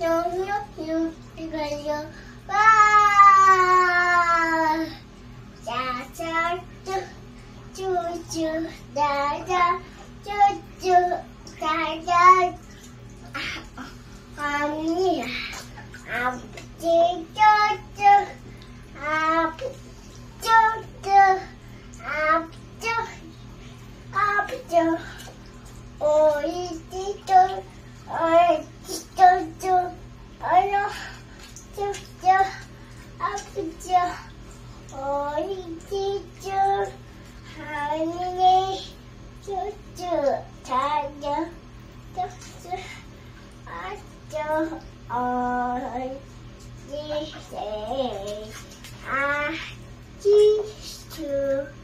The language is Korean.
이거요. 와! 짜자, 쭈쭈, 짜자, 쭈쭈, 짜자. 언니, 아버지, 쭈쭈, 아버지, 오이지쭈, 오이지쭈쭈, 얼른, 쭈쭈, 아버지, 오이지쭈, 하니, 쭈쭈, 자자, 쭈쭈, 아쭈, 어이지, 아지쭈.